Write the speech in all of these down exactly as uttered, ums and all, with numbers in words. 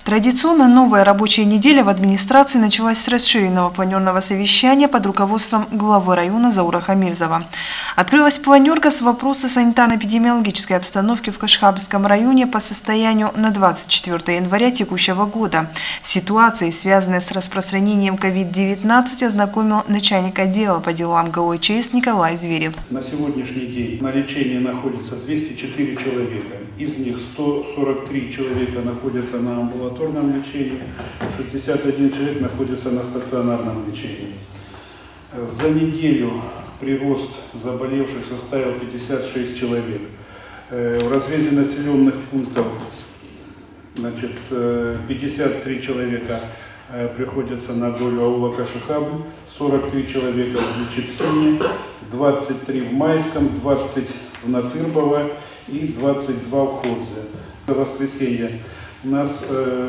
Традиционно новая рабочая неделя в администрации началась с расширенного планерного совещания под руководством главы района Заура Хамирзова. Открылась планерка с вопроса санитарно-эпидемиологической обстановки в Кашхабском районе по состоянию на двадцать четвёртое января текущего года. Ситуацией, связанной с распространением ковид девятнадцать, ознакомил начальник отдела по делам ГОЧС Николай Зверев. На сегодняшний день на лечении находится двести четыре человека. Из них сто сорок три человека находятся на амбулаторном лечении, шестьдесят один человек находится на стационарном лечении. За неделю прирост заболевших составил пятьдесят шесть человек. В разрезе населенных пунктов значит, пятьдесят три человека приходится на долю аула Кашихабы, сорок три человека в Личепсине, двадцать три в Майском, двадцать в Натырбово и двадцать два в Ходзе. В воскресенье у нас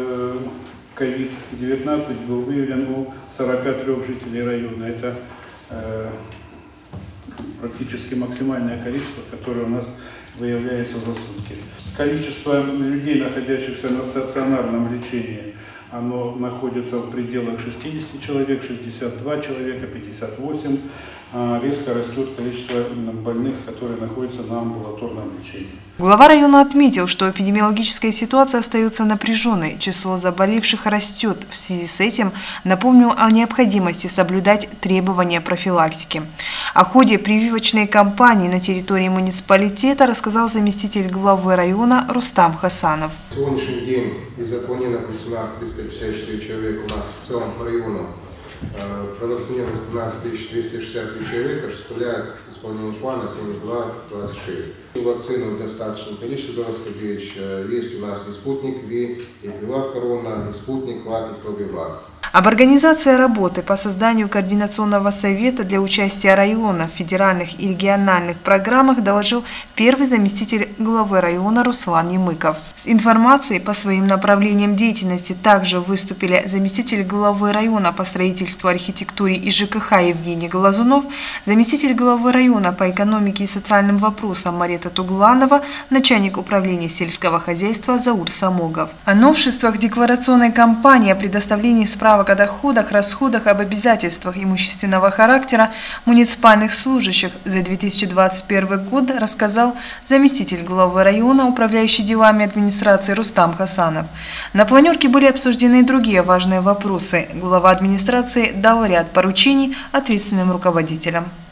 ковид девятнадцать был выявлен у сорока трёх жителей района. Это э, практически максимальное количество, которое у нас выявляется за сутки. Количество людей, находящихся на стационарном лечении, оно находится в пределах шестидесяти человек, шестьдесят два человека, пятьдесят восемь. А резко растет количество больных, которые находятся на амбулаторном лечении. Глава района отметил, что эпидемиологическая ситуация остается напряженной, число заболевших растет. В связи с этим напомнил о необходимости соблюдать требования профилактики. О ходе прививочной кампании на территории муниципалитета рассказал заместитель главы района Рустам Хасанов. На сегодняшний день из запланированных восемнадцать тысяч триста пятьдесят четыре человека у нас в целом по району провакцинировано тринадцать тысяч двести шестьдесят три человека, что составляет исполнение плана семьдесят два двадцать шесть. Вакцину в достаточном количестве, есть у нас и спутник Ви, и Приват Корона, и спутник Ват, и Пробиват. Об организации работы по созданию координационного совета для участия района в федеральных и региональных программах доложил первый заместитель главы района Руслан Емыков. С информацией по своим направлениям деятельности также выступили заместитель главы района по строительству, архитектуре и ЖКХ Евгений Глазунов, заместитель главы района по экономике и социальным вопросам Марета Тугланова, начальник управления сельского хозяйства Заур Самогов. О новшествах декларационной кампании, о предоставлении справок о доходах, расходах, об обязательствах имущественного характера муниципальных служащих за две тысячи двадцать первый год рассказал заместитель главы района, управляющий делами администрации Рустам Хасанов. На планерке были обсуждены и другие важные вопросы. Глава администрации дал ряд поручений ответственным руководителям.